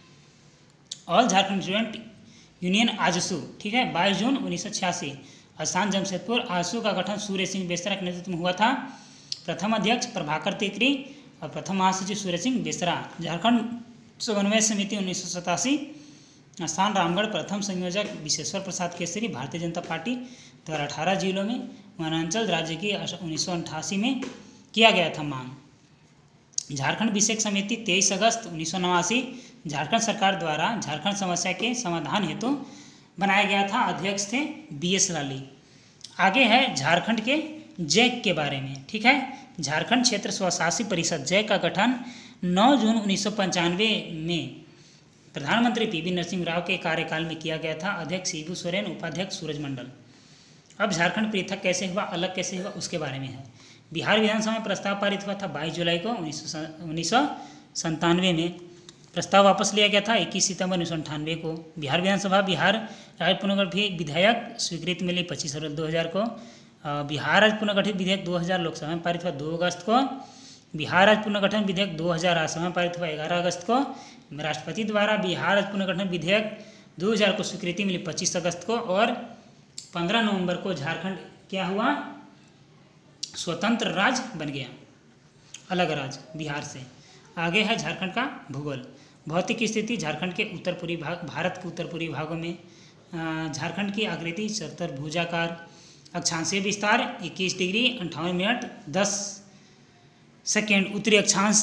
All Jharkhand student union AJSU, ठीक है, बाईस जून उन्नीस सौ छियासी, स्थान जमशेदपुर। आजसू का गठन सूर्य सिंह बेसरा के नेतृत्व में हुआ था। प्रथम अध्यक्ष प्रभाकर तेकरी और प्रथम महासचिव सूर्य सिंह बेसरा। झारखंड समन्वय समिति उन्नीस सौ सतासी, स्थान रामगढ़। प्रथम संयोजक विश्वेश्वर प्रसाद केसरी, भारतीय जनता पार्टी द्वारा अठारह जिलों में वनांचल राज्य की उन्नीस सौ अट्ठासी में किया गया था मांग। झारखंड विशेष समिति तेईस अगस्त उन्नीस सौ नवासी, झारखंड सरकार द्वारा झारखंड समस्या के समाधान हेतु बनाया गया था। अध्यक्ष थे बी एस लाली। आगे है झारखंड के जैक के बारे में। ठीक है, झारखंड क्षेत्र स्वशासी परिषद जैक का गठन नौ जून उन्नीस सौ पंचानवे में प्रधानमंत्री पी वी नरसिंह राव के कार्यकाल में किया गया था। अध्यक्ष शिबू सोरेन, उपाध्यक्ष सूरज मंडल। अब झारखंड पृथक कैसे हुआ, अलग कैसे हुआ, उसके बारे में है। बिहार विधानसभा में प्रस्ताव पारित हुआ था बाईस जुलाई को उन्नीस सौ संतानवे में। प्रस्ताव वापस लिया गया था इक्कीस सितंबर उन्नीस सौ अंठानवे को। बिहार विधानसभा बिहार राज्य पुनर्गठित विधेयक स्वीकृति मिली पच्चीस अप्रैल दो हज़ार को। बिहार राज्य पुनर्गठित विधेयक दो हज़ार लोकसभा में पारित हुआ दो अगस्त को। बिहार राज्य पुनर्गठन विधेयक दो हज़ार राज्यसभा में पारित हुआ ग्यारह अगस्त को। राष्ट्रपति द्वारा बिहार राज्य पुनर्गठन विधेयक दो हज़ार को स्वीकृति मिली पच्चीस अगस्त को। और पंद्रह नवंबर को झारखंड क्या हुआ, स्वतंत्र राज्य बन गया, अलग राज्य बिहार से। आगे है झारखंड का भूगोल। भौतिक स्थिति झारखंड के उत्तर पूर्वी भाग, भारत के उत्तर पूर्वी भागों में झारखंड की आकृति चतुर्भुजाकार। अक्षांशीय विस्तार इक्कीस डिग्री अंठावन मिनट दस सेकेंड। उत्तरी अक्षांश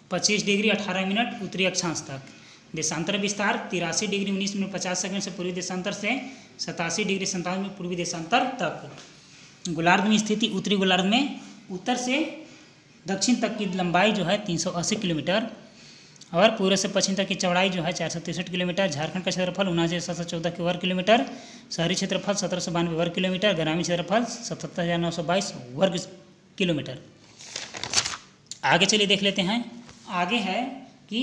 पच्चीस डिग्री अठारह मिनट उत्तरी अक्षांश तक। देशांतर विस्तार तिरासी डिग्री उन्नीस मिनट पचास सेकंड से पूर्वी देशांतर से सतासी डिग्री सत्तावन मिनट पूर्वी देशांतर तक। गोलार्ध में स्थिति उत्तरी गोलार्ध में उत्तर से दक्षिण तक की लंबाई जो है तीन सौ अस्सी किलोमीटर और पूर्व से पश्चिम तक की चौड़ाई जो है चार सौ तिरसठ किलोमीटर। झारखंड का क्षेत्रफल उनासी सात सौ चौदह के वर्ग किलोमीटर, शहरी क्षेत्रफल सत्रह सौ बानवे वर्ग किलोमीटर, ग्रामीण क्षेत्रफल सतहत्तर हज़ार नौ सौ बाईस वर्ग किलोमीटर। आगे चलिए देख लेते हैं। आगे है कि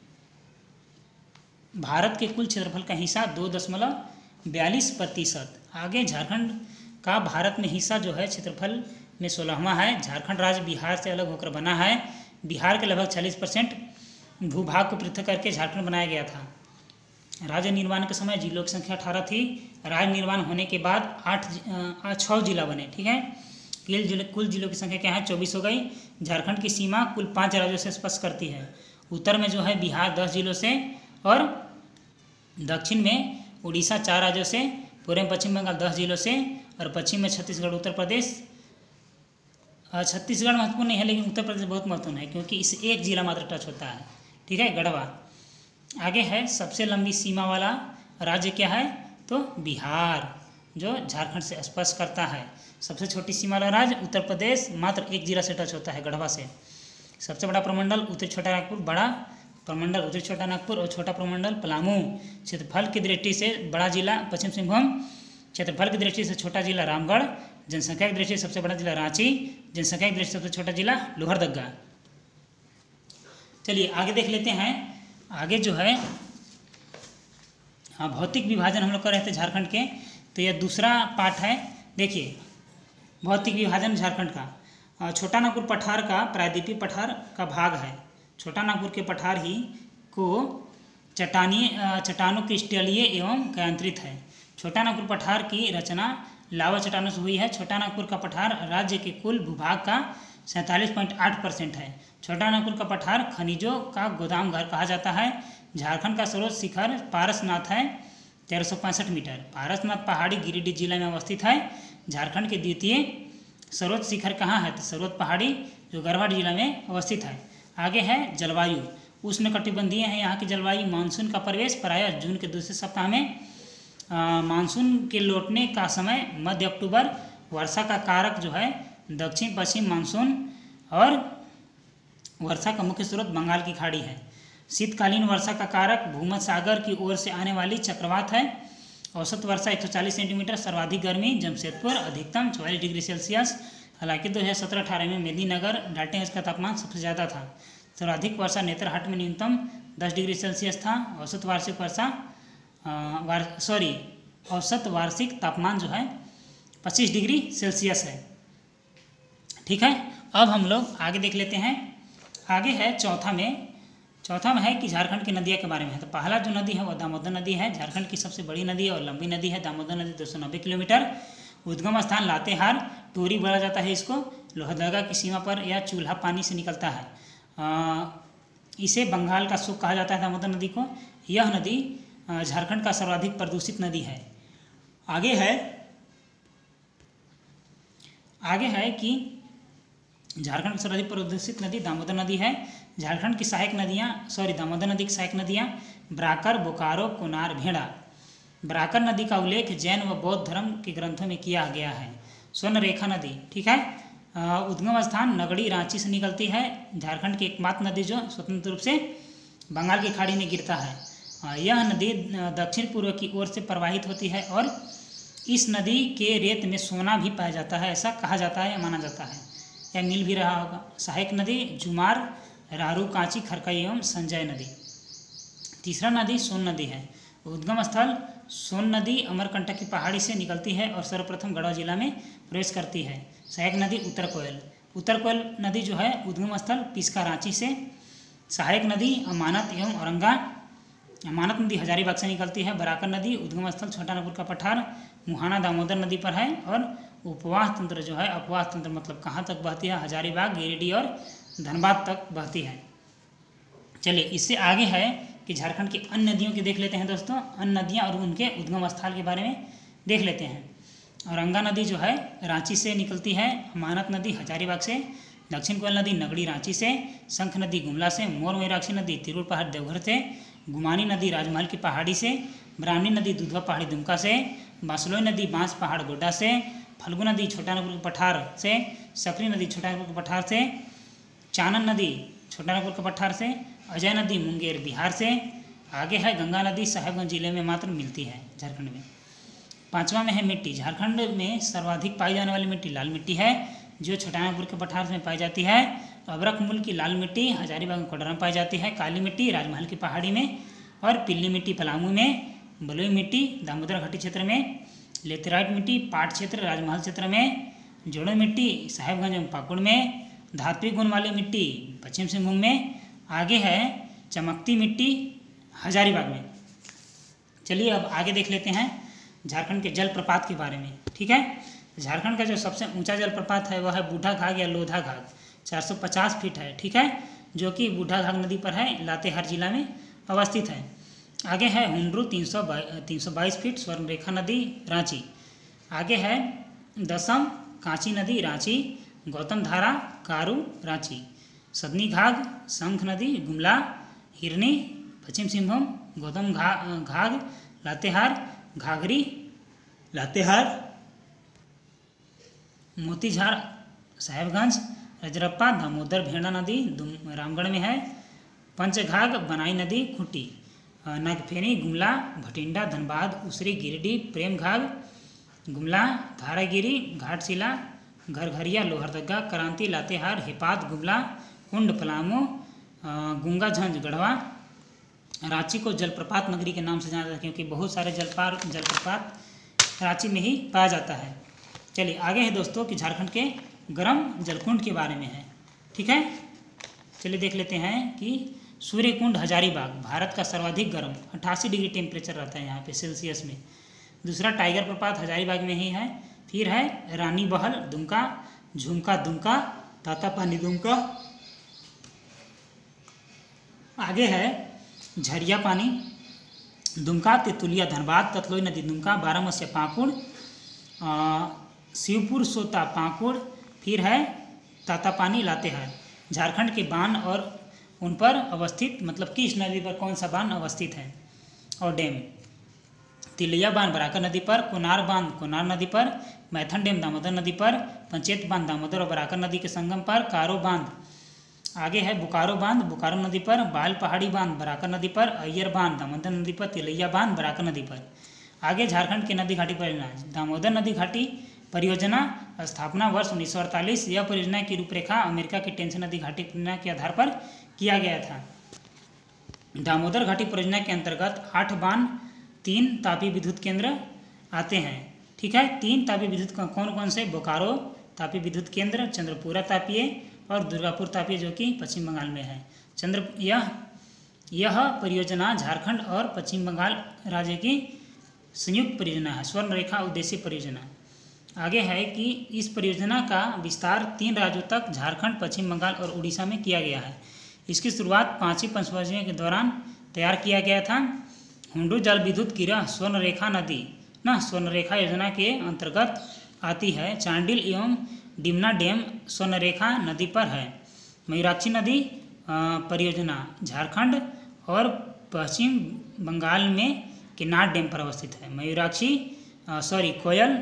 भारत के कुल क्षेत्रफल का हिस्सा दो दशमलव बयालीस प्रतिशत। आगे झारखंड का भारत में हिस्सा जो है क्षेत्रफल में सोलहवां है। झारखंड राज्य बिहार से अलग होकर बना है। बिहार के लगभग चालीस परसेंट भूभाग को पृथक करके झारखंड बनाया गया था। राज्य निर्माण के समय जिलों की संख्या अठारह थी। राज्य निर्माण होने के बाद आठ छः जिला बने। ठीक है, कुल जिले कुल जिलों की संख्या क्या है, चौबीस हो गई। झारखंड की सीमा कुल पाँच राज्यों से स्पर्श करती है। उत्तर में जो है बिहार दस जिलों से और दक्षिण में उड़ीसा चार राज्यों से, पूर्व में पश्चिम बंगाल दस जिलों से और पश्चिम में छत्तीसगढ़ उत्तर प्रदेश। छत्तीसगढ़ महत्वपूर्ण नहीं है लेकिन उत्तर प्रदेश बहुत महत्वपूर्ण है क्योंकि इस एक जिला मात्र टच होता है। ठीक है, गढ़वा। आगे है सबसे लंबी सीमा वाला राज्य क्या है, तो बिहार जो झारखंड से स्पर्श करता है। सबसे छोटी सीमा वाला राज्य उत्तर प्रदेश, मात्र एक जिला से टच होता है, गढ़वा से। सबसे बड़ा प्रमंडल उत्तरी छोटा नागपुर, बड़ा प्रमंडल उत्तरी छोटा नागपुर और छोटा प्रमंडल पलामू। क्षेत्रफल की दृष्टि से बड़ा जिला पश्चिम सिंहभूम, क्षेत्रफल की दृष्टि से छोटा जिला रामगढ़, जनसंख्या की दृष्टि से सबसे बड़ा जिला रांची, जनसंख्या की दृष्टि से सबसे छोटा जिला लोहरदगा। चलिए आगे देख लेते हैं। आगे जो है हाँ भौतिक विभाजन हम लोग कर रहे थे झारखंड के, तो यह दूसरा पार्ट है। देखिए भौतिक विभाजन झारखंड का, छोटा नागपुर पठार का प्रायद्वीपीय पठार का भाग है। छोटा नागपुर के पठार ही को चट्टानीय चट्टानों क्रिस्टलीय एवं कायांतरित है। छोटा नागपुर पठार की रचना लावा चट्टानों से हुई है। छोटा नागपुर का पठार राज्य के कुल भूभाग का सैंतालीस पॉइंट आठ परसेंट है। छोटा नागपुर का पठार खनिजों का गोदाम घर कहा जाता है। झारखंड का सर्वोच्च शिखर पारसनाथ है, तेरह सौ पैंसठ मीटर। पारसनाथ पहाड़ी गिरिडीह जिला में अवस्थित है। झारखंड के द्वितीय सर्वोच्च शिखर कहाँ है, तो सर्वोच्च पहाड़ी जो गढ़वा जिला में अवस्थित है। आगे है जलवायु, उष्णकटिबंधीय है यहाँ की जलवायु। मानसून का प्रवेश प्रायः जून के दूसरे सप्ताह में। मानसून के लौटने का समय मध्य अक्टूबर। वर्षा का कारक जो है दक्षिण पश्चिम मानसून और वर्षा का मुख्य स्रोत बंगाल की खाड़ी है। शीतकालीन वर्षा का कारक भूमध्य सागर की ओर से आने वाली चक्रवात है। औसत वर्षा एक सौ चालीस सेंटीमीटर। सर्वाधिक गर्मी जमशेदपुर, अधिकतम चौवालीस डिग्री सेल्सियस। हालांकि दो हज़ार सत्रह अठारह में मेदिनीनगर डाल्टनगंज का तापमान सबसे ज़्यादा था। सर्वाधिक वर्षा नेतरहाट में न्यूनतम दस डिग्री सेल्सियस था। औसत वार्षिक वर्षा वार सॉरी औसत वार्षिक तापमान जो है पच्चीस डिग्री सेल्सियस है। ठीक है, अब हम लोग आगे देख लेते हैं। आगे है चौथा में चौथा में है कि झारखंड की नदियों के बारे में है। तो पहला जो नदी है वो दामोदर नदी है। झारखंड की सबसे बड़ी नदी है और लंबी नदी है दामोदर नदी, दो सौ नब्बे किलोमीटर। उद्गम स्थान लातेहार, टोरी बोला जाता है इसको। लोहरदगा की सीमा पर यह चूल्हा पानी से निकलता है। आ, इसे बंगाल का सुख कहा जाता है दामोदर नदी को। यह नदी झारखंड का सर्वाधिक प्रदूषित नदी है। आगे है आगे है कि झारखंड की सर्वाधिक प्रदूषित नदी दामोदर नदी है। झारखंड की सहायक नदियाँ सॉरी दामोदर नदी की सहायक नदियाँ ब्राकर, बोकारो, कोनार, भेड़ा। ब्राकर नदी का उल्लेख जैन व बौद्ध धर्म के ग्रंथों में किया गया है। स्वर्ण रेखा नदी, ठीक है, उद्गम स्थान नगड़ी रांची से निकलती है। झारखंड की एकमात्र नदी जो स्वतंत्र रूप से बंगाल की खाड़ी में गिरता है। यह नदी दक्षिण पूर्व की ओर से प्रवाहित होती है और इस नदी के रेत में सोना भी पाया जाता है, ऐसा कहा जाता है या माना जाता है, या मिल भी रहा होगा। सहायक नदी जुमार, रारू, कांची, खरकई एवं संजय नदी। तीसरा नदी सोन नदी है। उद्गम स्थल सोन नदी अमरकंटक की पहाड़ी से निकलती है और सर्वप्रथम गढ़वा जिला में प्रवेश करती है। सहायक नदी उत्तर कोयल। उत्तर कोयल नदी जो है उद्गम स्थल पिस्का रांची से। सहायक नदी अमानत एवं औरंगा। अमानत नदी हजारीबाग से निकलती है। बराकर नदी उद्गम स्थल छोटा नागपुर का पठार मुहाना दामोदर नदी पर है। और उपवास तंत्र जो है, अपवास तंत्र मतलब कहाँ तक बहती है, हजारीबाग, गिरिडीह और धनबाद तक बहती है। चलिए इससे आगे है कि झारखंड की अन्य नदियों की देख लेते हैं दोस्तों। अन्य नदियाँ और उनके उद्गम स्थल के बारे में देख लेते हैं। औरंगा नदी जो है रांची से निकलती है। अमानत नदी हजारीबाग से। दक्षिण कोयल नदी नगड़ी रांची से, शंख नदी गुमला से, मोर मयूराक्षी नदी तिरुर पहाड़ देवघर से, गुमानी नदी राजमहल की पहाड़ी से, ब्राह्मणी नदी दुधवा पहाड़ी दुमका से, बांसलोई नदी बांस पहाड़ गोड्डा से, फल्गु नदी छोटानागपुर के पठार से, सकरी नदी छोटानागपुर के पठार से, चानन नदी छोटानागपुर के पठार से, अजय नदी मुंगेर बिहार से। आगे है गंगा नदी साहेबगंज जिले में मात्र मिलती है झारखंड में। पांचवा में है मिट्टी। झारखंड में सर्वाधिक पाई जाने वाली मिट्टी लाल मिट्टी है जो छोटानागपुर के पठार में पाई जाती है। अबरख मूल की लाल मिट्टी हजारीबाग में कोडरमा में पाई जाती है। काली मिट्टी राजमहल की पहाड़ी में, और पीली मिट्टी पलामू में, बलुई मिट्टी दामोदर घाटी क्षेत्र में, लेतेराइट मिट्टी पाट क्षेत्र राजमहल क्षेत्र में, जोड़न मिट्टी साहेबगंज एवं पाकुड़ में, धात्विक गुण वाली मिट्टी पश्चिम सिंहभूम में। आगे है चमकती मिट्टी हजारीबाग में। चलिए अब आगे देख लेते हैं झारखंड के जलप्रपात के बारे में। ठीक है, झारखंड का जो सबसे ऊंचा जलप्रपात है वह है बूढ़ा घाघ या लोधा घाघ, चार सौ पचास फीट है। ठीक है, जो कि बूढ़ा घाघ नदी पर है, लातेहार जिला में अवस्थित है। आगे है हुंड्रू तीन सौ तीन सौ बाईस फीट, स्वर्णरेखा नदी रांची। आगे है दसम कांची नदी रांची, गौतम धारा कारू रांची, सदनी घाघ शंख नदी गुमला हिरनी पश्चिम सिंहभूम, गौतम घा घाघ लातेहार, घाघरी लातेहार, मोतीझार साहेबगंज, रजरप्पा दामोदर भेड़ा नदी रामगढ़ में है, पंचघाघ बनाई नदी खूंटी, नागफेनी गुमला भटिंडा धनबाद, उसरी गिरिडीह प्रेमघाघ गुमला, धारागिरी घाटशिला घरघरिया लोहरदगा, क्रांति लातेहार, हिपात गुमला, कुंड पलामू, गुंगाझंज गढ़वा। रांची को जलप्रपात नगरी के नाम से जाना जाता है क्योंकि बहुत सारे जलपात जलप्रपात रांची में ही पाया जाता है। चलिए आगे है दोस्तों कि झारखंड के गर्म जलकुंड के बारे में है। ठीक है, चलिए देख लेते हैं कि सूर्यकुंड हजारीबाग भारत का सर्वाधिक गर्म अट्ठासी डिग्री टेम्परेचर रहता है यहाँ पे सेल्सियस में। दूसरा टाइगर प्रपात हजारीबाग में ही है। फिर है रानी बहल दुमका, झुमका दुमका, तातापानी दुमका। आगे है झरिया पानी दुमका, तेतुलिया धनबाद, ततलोई नदी दुमका, बारामसिया पाकुड़, शिवपुर सोता पाकुड़। फिर है तातापानी लातेहार। झारखंड के बांध और उन पर अवस्थित मतलब किस नदी पर कौन सा बांध अवस्थित है और डैम। तिलैया बांध बराकर नदी पर, कोनार बांध कोनार नदी पर, मैथन डैम दामोदर नदी पर, पंचेत बांध दामोदर और बराकर नदी के संगम पर, कारो बांध। आगे है बोकारो बांध बोकारो नदी पर, बाल पहाड़ी बांध बराकर नदी पर, अय्यर बांध दामोदर नदी पर, तिलैया बांध बराकर नदी पर। आगे झारखंड के नदी घाटी परियोजना दामोदर नदी घाटी परियोजना, स्थापना वर्ष उन्नीस सौ अड़तालीस। यह परियोजना की रूपरेखा अमेरिका की टेंशन नदी घाटी परियोजना के आधार पर किया गया था। दामोदर घाटी परियोजना के अंतर्गत आठ बांध तीन तापीय विद्युत केंद्र आते हैं। ठीक है, तीन तापीय विद्युत कौन कौन से, बोकारो तापीय विद्युत केंद्र, चंद्रपुरा तापीय और दुर्गापुर तापीय जो कि पश्चिम बंगाल में है। चंद्र यह यह परियोजना झारखंड और पश्चिम बंगाल राज्य की संयुक्त परियोजना है, स्वर्ण रेखा उद्देश्य परियोजना। आगे है कि इस परियोजना का विस्तार तीन राज्यों तक झारखंड, पश्चिम बंगाल और उड़ीसा में किया गया है। इसकी शुरुआत पांचवी पंचवर्षीय के दौरान तैयार किया गया था। हुंडू जल विद्युत गिरह स्वर्ण रेखा नदी न स्वर्ण रेखा योजना के अंतर्गत आती है। चांडिल एवं डिमना डैम स्वर्ण रेखा नदी पर है। मयूराक्षी नदी परियोजना झारखंड और पश्चिम बंगाल में किन्नार डैम पर अवस्थित है। मयूराक्षी सॉरी कोयल।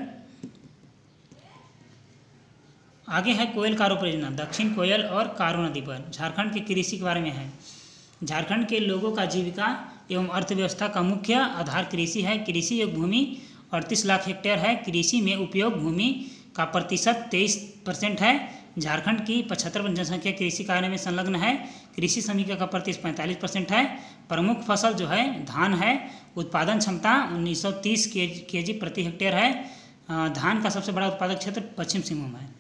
आगे है कोयल कारो परियोजना दक्षिण कोयल और कारो नदी पर, झारखंड के कृषि के बारे में है। झारखंड के लोगों का जीविका एवं अर्थव्यवस्था का मुख्य आधार कृषि है। कृषि योग्य भूमि अड़तीस लाख हेक्टेयर है। कृषि में उपयोग भूमि का प्रतिशत तेईस परसेंट है। झारखंड की पचहत्तर जनसंख्या कृषि कार्य में संलग्न है। कृषि श्रमिकों का प्रतिशत पैंतालीस परसेंट है। प्रमुख फसल जो है धान है। उत्पादन क्षमता उन्नीस सौ तीस के जी प्रति हेक्टेयर है। धान का सबसे बड़ा उत्पादक क्षेत्र पश्चिम सिंहभूम है।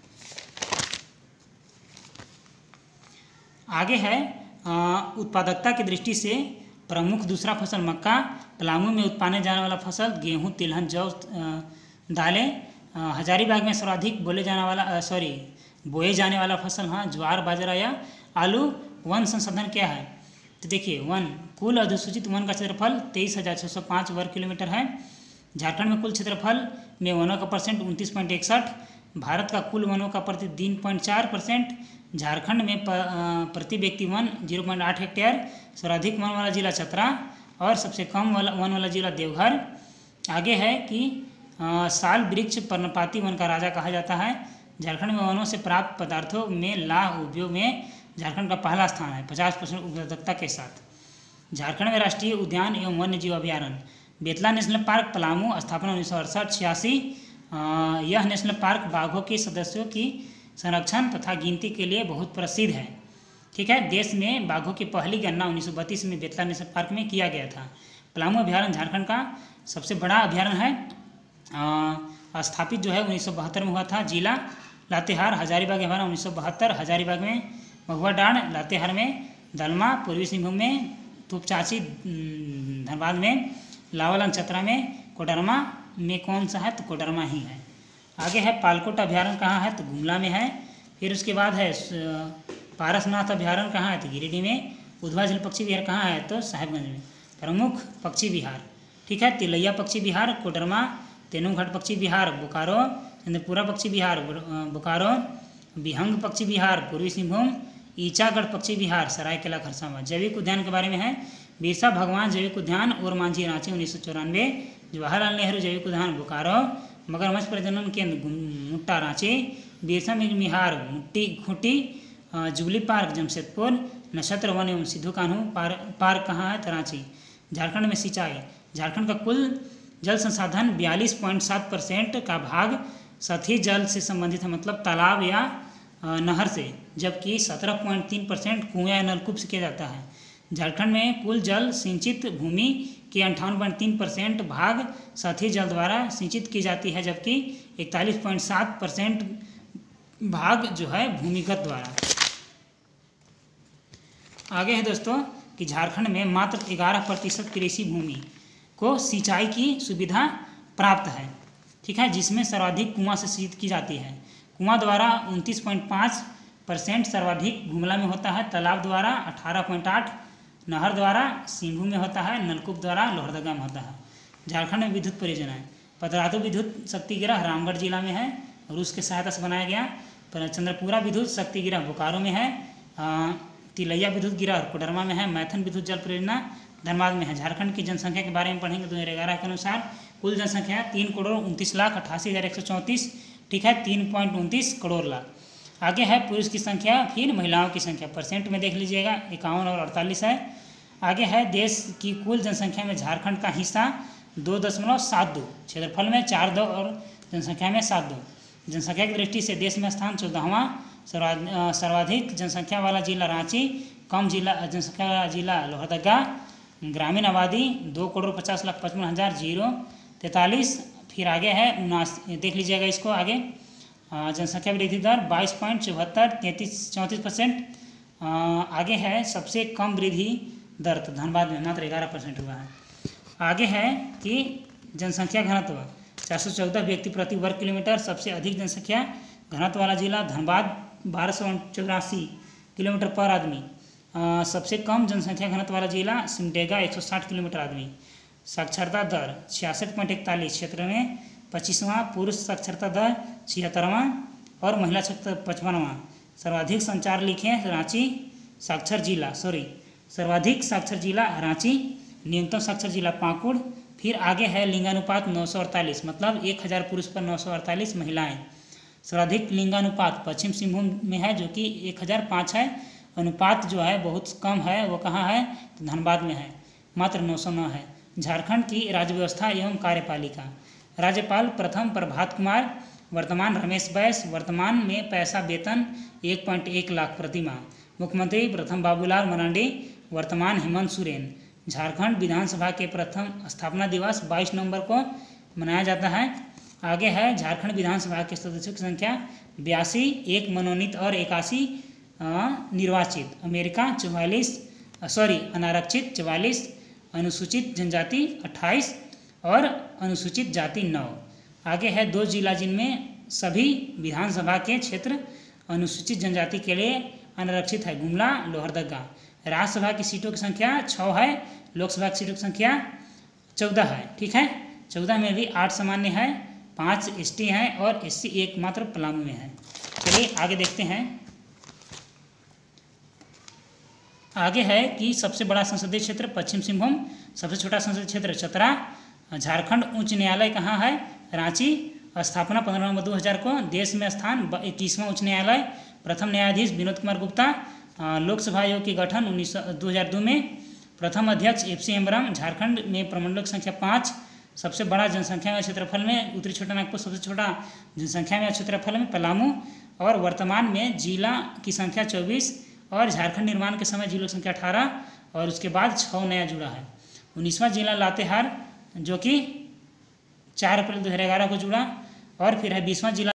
आगे है उत्पादकता की दृष्टि से प्रमुख दूसरा फसल मक्का, पलामू में उत्पादन जाने वाला फसल गेहूं, तिलहन, जौ, दालें। हजारीबाग में सर्वाधिक बोले जाने वाला सॉरी बोए जाने वाला फसल हाँ ज्वार, बाजरा या आलू। वन संसाधन क्या है तो देखिए वन कुल अधिसूचित वन का क्षेत्रफल तेईस हजार छः सौ पाँच वर्ग किलोमीटर है। झारखंड में कुल क्षेत्रफल में वनों का परसेंट उनतीस पॉइंट इकसठ, भारत का कुल वनों का प्रति तीन पॉइंट चार परसेंट, झारखंड में प्रति व्यक्ति वन जीरो पॉइंट आठ हेक्टेयर, सर्वाधिक वन वाला जिला चतरा और सबसे कम वाला वन वाला जिला देवघर। आगे है कि आ, साल वृक्ष पर्णपाती वन का राजा कहा जाता है। झारखंड में वनों से प्राप्त पदार्थों में लाह उपयोग में झारखंड का पहला स्थान है पचास परसेंट उत्पादकता के साथ। झारखंड में राष्ट्रीय उद्यान एवं वन्य जीव अभ्यारण्य बेतला नेशनल पार्क पलामू, स्थापना उन्नीस सौ अड़सठ छियासी। यह नेशनल पार्क बाघों के सदस्यों की संरक्षण तथा गिनती के लिए बहुत प्रसिद्ध है। ठीक है, देश में बाघों की पहली गणना उन्नीस सौ बत्तीस में बेतला नेशनल पार्क में किया गया था। पलामू अभ्यारण्य झारखंड का सबसे बड़ा अभ्यारण्य है। आ, स्थापित जो है उन्नीस सौ बहत्तर में हुआ था। जिला लातेहार, हजारीबाग अभ्यारण्य उन्नीस सौ बहत्तर, हजारीबाग में, महुआ डांड लातेहार में, दलमा पूर्वी सिंहभूम में, तुपचाची धनबाद में, लावालंग चतरा में, कोडरमा में कौन सा है तो कोडरमा ही है। आगे है पालकोट अभ्यारण्य कहाँ है तो गुमला में है। फिर उसके बाद है पारसनाथ अभ्यारण्य कहाँ है तो गिरिडीह में। उधवा झील पक्षी विहार कहाँ है तो साहिबगंज में। प्रमुख पक्षी विहार, ठीक है, तिलैया पक्षी विहार कोडरमा, तेनुघाट पक्षी विहार बोकारो, चंद्रपुरा पक्षी विहार बोकारो, बिहंग पक्षी विहार पूर्वी सिंहभूम, ईचागढ़ पक्षी विहार सरायकेला खरसावां। जैविक उद्यान के बारे में है बिरसा भगवान जैविक उद्यान और मांझी रांची उन्नीस सौ चौरानवे, जवाहरलाल नेहरू जैविक उद्यान बोकारो, मगरमच्छ प्रजनन केंद्र मुट्टा रांची, बिरसा मिहार मुट्टी खूंटी, जुबली पार्क जमशेदपुर, नक्षत्र वन एवं सिद्धू कान्हू पार्क कहाँ है तो रांची। झारखंड में सिंचाई, झारखंड का कुल जल संसाधन बयालीस पॉइंट सात परसेंट का भाग सतही जल से संबंधित है, मतलब तालाब या नहर से, जबकि सत्रह पॉइंट तीन परसेंट कुएँ या नलकूप से किया जाता है। झारखंड में कुल जल सिंचित भूमि के अंठावन पॉइंट तीन परसेंट भाग सतही जल द्वारा सिंचित की जाती है, जबकि इकतालीस पॉइंट सात परसेंट भाग जो है भूमिगत द्वारा। आगे है दोस्तों कि झारखंड में मात्र ग्यारह प्रतिशत कृषि भूमि को सिंचाई की सुविधा प्राप्त है। ठीक है, जिसमें सर्वाधिक कुआं से सिंचित की जाती है। कुआं द्वारा उनतीस पॉइंट पाँच परसेंट सर्वाधिक गुमला में होता है, तालाब द्वारा अठारह पॉइंट आठ, नहर द्वारा सिंहभूम में होता है, नलकूप द्वारा लोहरदगा में होता है। झारखंड में विद्युत परियोजनाएं, पतरातू विद्युत शक्तिगृह रामगढ़ जिला में है, रूस की सहायता से बनाया गया। चंद्रपुरा विद्युत शक्तिगृह बोकारो में है, तिलैया विद्युत गिरह कोडरमा में है, मैथन विद्युत जल परियोजना धनबाद में है। झारखंड की जनसंख्या के बारे में पढ़ेंगे दो हज़ार ग्यारह के अनुसार कुल जनसंख्या तीन करोड़ उनतीस लाख अट्ठासी हज़ार एक सौ चौंतीस, ठीक है, तीन पॉइंट उनतीस करोड़ लाख। आगे है पुरुष की संख्या, फिर महिलाओं की संख्या परसेंट में देख लीजिएगा, इक्यावन और अड़तालीस है। आगे है देश की कुल जनसंख्या में झारखंड का हिस्सा दो दशमलव सात दो, क्षेत्रफल में चार दो और जनसंख्या में सात दो। जनसंख्या की दृष्टि से देश में स्थान चौदहवां, सर्वाधिक जनसंख्या वाला जिला रांची, कम जिला जनसंख्या वाला जिला लोहरदगा, ग्रामीण आबादी दो करोड़ पचास लाख पचपन हज़ार जीरो तैंतालीस। फिर आगे है उनास, देख लीजिएगा इसको आगे, जनसंख्या वृद्धि दर बाईस पॉइंट चौहत्तर तैंतीस चौंतीस परसेंट। आगे है सबसे कम वृद्धि दर तो धनबाद में मात्र ग्यारह परसेंट हुआ है। आगे है कि जनसंख्या घनत्व चार सौ चौदह व्यक्ति प्रति वर्ग किलोमीटर, सबसे अधिक जनसंख्या घनत्व वाला जिला धनबाद बारह सौ चौरासी किलोमीटर पर आदमी। आ, सबसे कम जनसंख्या घनत्व वाला जिला सिमडेगा एक सौ साठ किलोमीटर आदमी। साक्षरता दर छियासठ पॉइंट इकतालीस, क्षेत्र में पच्चीसवां, पुरुष साक्षरता दर छिहत्तरवां और महिला साक्षरता पचपनवां। सर्वाधिक संचार लिखें रांची साक्षर जिला, सॉरी सर्वाधिक साक्षर जिला रांची, न्यूनतम साक्षर जिला पाकुड़। फिर आगे है लिंगानुपात नौ सौ अड़तालीस, मतलब एक हज़ार पुरुष पर नौ सौ अड़तालीस महिलाएँ। सर्वाधिक लिंगानुपात पश्चिम सिंहभूम में है जो कि एक हज़ार पाँच है। अनुपात जो है बहुत कम है, वो कहाँ है तो धनबाद में है, मात्र नौ सौ नौ है। झारखंड की राज्य व्यवस्था एवं कार्यपालिका, राज्यपाल प्रथम प्रभात कुमार, वर्तमान रमेश बैस, वर्तमान में पैसा वेतन एक पॉइंट एक लाख प्रति माह। मुख्यमंत्री प्रथम बाबूलाल मरांडी, वर्तमान हेमंत सोरेन। झारखंड विधानसभा के प्रथम स्थापना दिवस बाईस नवंबर को मनाया जाता है। आगे है झारखंड विधानसभा के सदस्यों की संख्या बयासी, एक मनोनीत और इक्यासी निर्वाचित। अमेरिका चौवालीस, सॉरी अनारक्षित चौवालीस, अनुसूचित जनजाति अट्ठाईस और अनुसूचित जाति नौ। आगे है दो जिला जिनमें सभी विधानसभा के क्षेत्र अनुसूचित जनजाति के लिए अनारक्षित है, गुमला लोहरदगा। राज्यसभा की सीटों की संख्या छः है, लोकसभा की सीटों की संख्या चौदह है। ठीक है, चौदह में भी आठ सामान्य है, पाँच एसटी हैं और एससी एक मात्र पलामू में है। चलिए आगे देखते हैं। आगे है कि सबसे बड़ा संसदीय क्षेत्र पश्चिम सिंहभूम, सबसे छोटा संसदीय क्षेत्र चतरा। झारखंड उच्च न्यायालय कहाँ है? रांची। स्थापना पंद्रह नवंबर दो हज़ार को। देश में स्थान इक्कीसवां उच्च न्यायालय। प्रथम न्यायाधीश विनोद कुमार गुप्ता। लोकसभा आयोग के गठन उन्नीस दो हज़ार दो में। प्रथम अध्यक्ष एफ सी हेम्ब्रम। झारखंड में प्रमंडलों की संख्या पाँच। सबसे बड़ा जनसंख्या में क्षेत्रफल में उत्तरी छोटानागपुर, सबसे छोटा जनसंख्या में क्षेत्रफल में पलामू। और वर्तमान में जिला की संख्या चौबीस और झारखंड निर्माण के समय जिलों की संख्या अठारह और उसके बाद छः नया जुड़ा है। उन्नीसवां जिला लातेहार जो कि चार अप्रैल दो हज़ार ग्यारह को जुड़ा। और फिर है बीसवां जिला